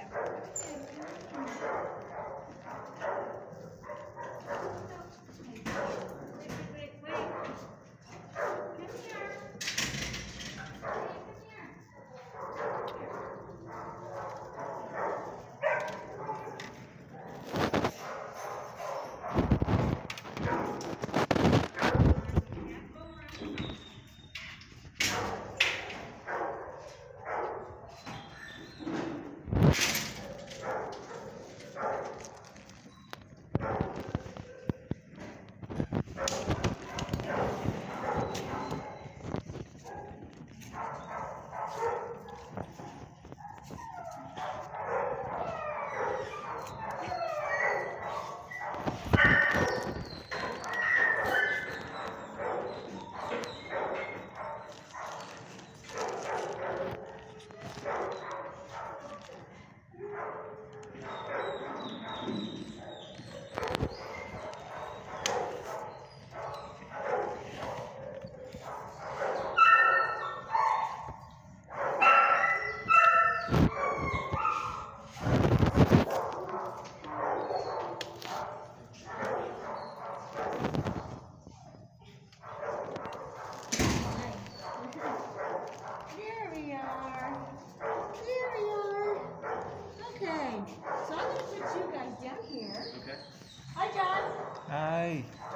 There we are. There we are. Okay, so I'm going to put you guys down here. Okay. Hi, John. Hi.